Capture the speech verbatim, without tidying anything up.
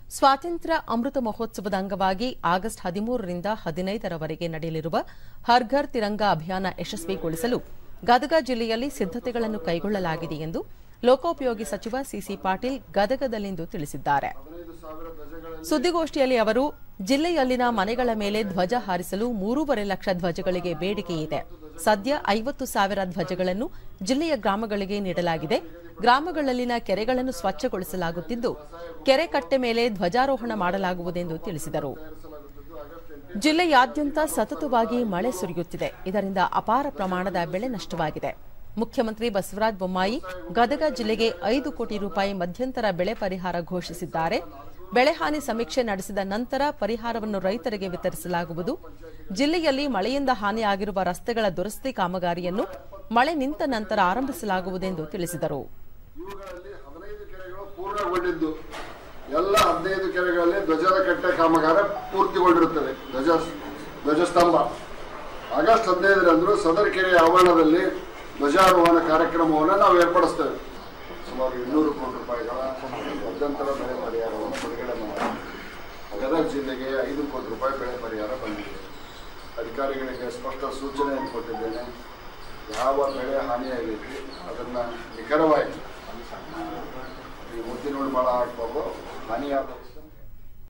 ಸ್ವಾತಂತ್ರ್ಯ ಅಮೃತ ಮಹೋತ್ಸವದ ಅಂಗವಾಗಿ ಆಗಸ್ಟ್ ಹದಿಮೂರರಿಂದ ಹದಿನೈದರವರೆಗೆ ನಡೆಯಲಿರುವ ಹರ್ ಘರ್ ತಿರಂಗಾ ಅಭಿಯಾನ ಯಶಸ್ವಿಗೊಳಿಸಲು ಗದಗ ಜಿಲ್ಲೆಯಲ್ಲಿ ಸಿದ್ದತೆಗಳನ್ನು ಕೈಗೊಳ್ಳಲಾಗಿದೆ ಎಂದು ಲೋಕೋಪಯೋಗಿ ಸಚಿವ ಸಿಸಿ ಪಾಟೀಲ್ ಗದಗದಲ್ಲಿಂದು ತಿಳಿಸಿದ್ದಾರೆ. ಸುದ್ದಿಗೋಷ್ಠಿಯಲ್ಲಿ ಅವರು ಜಿಲ್ಲೆಯಲ್ಲಿನ ಮನೆಗಳ ಮೇಲೆ ಧ್ವಜ ಹಾರಿಸಲು ಮೂರೂವರೆ ಲಕ್ಷ ಧ್ವಜಗಳಿಗೆ ಬೇಡಿಕೆ ಇದೆ. ಸದ್ಯ ಐವತ್ತು ಸಾವಿರ ಧ್ವಜಗಳನ್ನು ಜಿಲ್ಲೆಯ ಗ್ರಾಮಗಳಿಗೆ ನೀಡಲಾಗಿದೆ. ಗ್ರಾಮಗಳಲ್ಲಿನ ಕೆರೆಗಳನ್ನು ಸ್ವಚ್ಛಗೊಳಿಸಲಾಗುತ್ತಿದ್ದು ಕೆರೆ ಕಟ್ಟೆ ಮೇಲೆ ಧ್ವಜಾರೋಹಣ ಮಾಡಲಾಗುವುದೆಂದು ತಿಳಿಸಿದರು. ಜಿಲ್ಲೆಯಾದ್ಯಂತ ಸತತವಾಗಿ ಮಳೆ ಸುರಿಯುತ್ತಿದೆ. ಇದರಿಂದ ಅಪಾರ ಪ್ರಮಾಣದ ಬೆಳೆ ನಷ್ಟವಾಗಿದೆ. ಮುಖ್ಯಮಂತ್ರಿ ಬಸವರಾಜ ಬೊಮ್ಮಾಯಿ ಗದಗ ಜಿಲ್ಲೆಗೆ ಐದು ಕೋಟಿ ರೂಪಾಯಿ ಮಧ್ಯಂತರ ಬೆಳೆ ಪರಿಹಾರ ಘೋಷಿಸಿದ್ದಾರೆ. ಬೆಳೆಹಾನಿ ಸಮೀಕ್ಷೆ ನಡೆಸಿದ ನಂತರ ಪರಿಹಾರವನ್ನು ರೈತರಿಗೆ ವಿತರಿಸಲಾಗುವುದು. ಜಿಲ್ಲೆಯಲ್ಲಿ ಮಳೆಯಿಂದ ಹಾನಿಯಾಗಿರುವ ರಸ್ತೆಗಳ ದುರಸ್ತಿ ಕಾಮಗಾರಿಯನ್ನು ಮಳೆ ನಿಂತ ನಂತರ ಆರಂಭಿಸಲಾಗುವುದೆಂದು ತಿಳಿಸಿದರು. ಎಲ್ಲ ಹದಿನೈದು ಕೆರೆಗಳಲ್ಲಿ ಧ್ವಜದ ಕಟ್ಟೆ ಕಾಮಗಾರ ಪೂರ್ತಿಗೊಂಡಿರುತ್ತದೆ. ಧ್ವಜ ಧ್ವಜಸ್ತಂಭ ಆಗಸ್ಟ್ ಹದಿನೈದರಂದು ಸದರ ಕೆರೆಯ ಆವರಣದಲ್ಲಿ ಧ್ವಜಾರೋಹಣ ಕಾರ್ಯಕ್ರಮವನ್ನು ನಾವು ಏರ್ಪಡಿಸ್ತೇವೆ. ಸುಮಾರು ಇನ್ನೂರು ಕೋಟಿ ರೂಪಾಯಿಗಳ ಮಧ್ಯಂತರ ಬೆಳೆ ಪರಿಹಾರವನ್ನು ಬಿಡುಗಡೆ ಮಾಡಿ ಗದಗ ಜಿಲ್ಲೆಗೆ ಐದು ಕೋಟಿ ರೂಪಾಯಿ ಬೆಳೆ ಪರಿಹಾರ ಬಂದಿದೆ. ಅಧಿಕಾರಿಗಳಿಗೆ ಸ್ಪಷ್ಟ ಸೂಚನೆಯನ್ನು ಕೊಟ್ಟಿದ್ದೇನೆ. ಯಾವ ಬೆಳೆ ಹಾನಿಯಾಗೈತಿ ಅದನ್ನು ನಿಖರವಾಗಿ ಈ ಮುದ್ದಿನೋಡು ಭಾಳ ಹಾಕ್ಬಾರ್ದು. ಹಾನಿಯಾದ